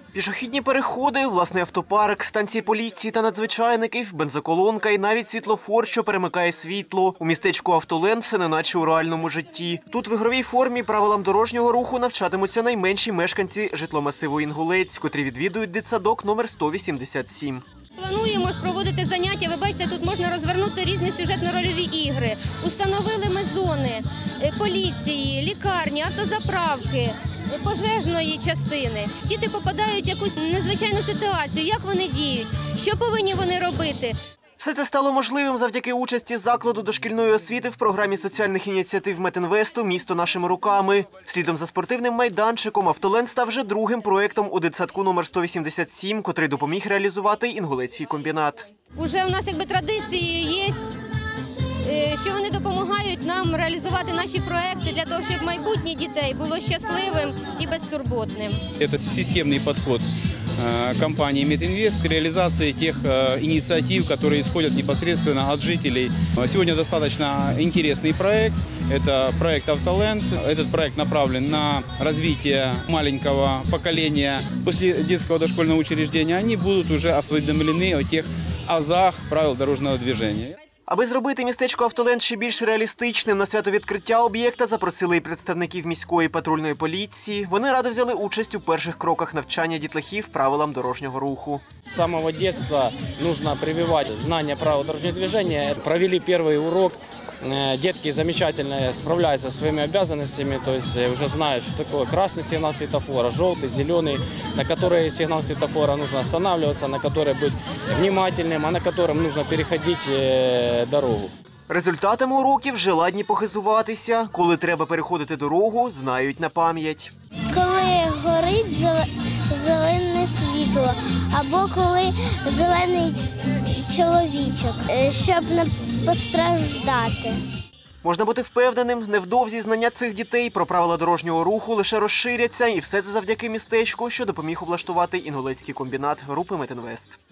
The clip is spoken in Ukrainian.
Пішохідні переходи, власний автопарк, станції поліції та надзвичайників, бензоколонка і навіть світлофор, що перемикає світло. У містечку Автоленд все неначе у реальному житті. Тут в ігровій формі правилам дорожнього руху навчатимуться найменші мешканці житломасиву Інгулець, котрі відвідують дитсадок номер 187. Плануємо ж проводити заняття. Ви бачите, тут можна розвернути різні сюжетно-рольові ігри. Установили ми зони поліції, лікарні, автозаправки, пожежної частини. Діти попадають в якусь незвичайну ситуацію. Як вони діють? Що повинні вони робити? Все це стало можливим завдяки участі закладу дошкільної освіти в програмі соціальних ініціатив Метінвесту «Місто нашими руками». Слідом за спортивним майданчиком «Автоленд» став вже другим проєктом у дитсадку номер 187, котрий допоміг реалізувати Інгулецький комбінат. Уже у нас традиції є, що вони допомагають нам реалізувати наші проекти для того, щоб майбутнє дітей було щасливим і безтурботним. Це системний підхід компании «Метінвест» к реализации тех инициатив, которые исходят непосредственно от жителей. Сегодня достаточно интересный проект. Это проект «Автоленд». Этот проект направлен на развитие маленького поколения. После детского дошкольного учреждения они будут уже осведомлены о тех азах правил дорожного движения. Аби зробити містечко Автоленд ще більш реалістичним, на свято відкриття об'єкта запросили і представників міської патрульної поліції. Вони радо взяли участь у перших кроках навчання дітлахів правилам дорожнього руху. С самого детства нужно прививать знания правил дорожного движения. Провели первый урок. Детки замечательно справляются со своими обязанностями, то есть уже знают, что такое красный сигнал светофора, желтый, зеленый, на который сигнал светофора нужно останавливаться, на который быть внимательным, а на котором нужно переходить дорогу. Результатами уроків вже ладні похизуватися. Коли треба переходити дорогу, знають на пам'ять. Коли горить зелене світло, або коли зелений чоловічок, щоб не постраждати. Можна бути впевненим, невдовзі знання цих дітей про правила дорожнього руху лише розширяться, і все це завдяки містечку, що допоміг облаштувати Інгулецький комбінат групи «Метінвест».